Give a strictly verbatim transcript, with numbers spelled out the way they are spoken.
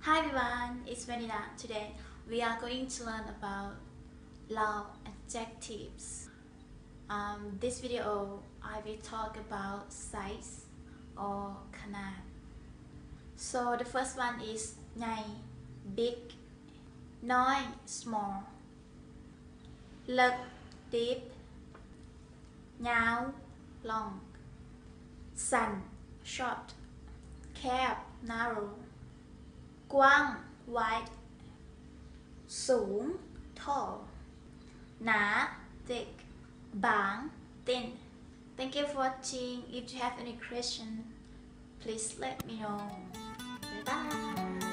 Hi everyone, it's Vanilla. Today we are going to learn about long adjectives. Um, this video I will talk about size or ขนาด So the first one is ใหญ่ big น้อย small ลึก deep ยาว long สั้น short แคบ narrow กว้าง wide สูง tall หนา thick บาง thin. Thank you for watching. If you have any question, please let me know. Bye bye.